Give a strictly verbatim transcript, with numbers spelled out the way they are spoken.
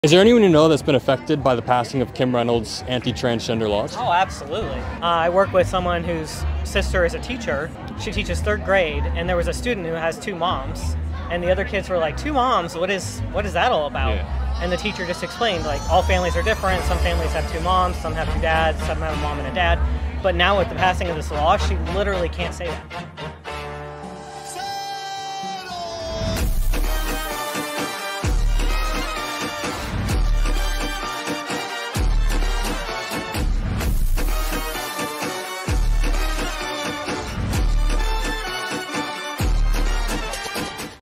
Is there anyone you know that's been affected by the passing of Kim Reynolds' anti-transgender laws? Oh, absolutely. Uh, I work with someone whose sister is a teacher. She teaches third grade, and there was a student who has two moms, and the other kids were like, two moms? What is what is that all about? Yeah. And the teacher just explained, like, all families are different. Some families have two moms, some have two dads, some have a mom and a dad. But now with the passing of this law, she literally can't say that.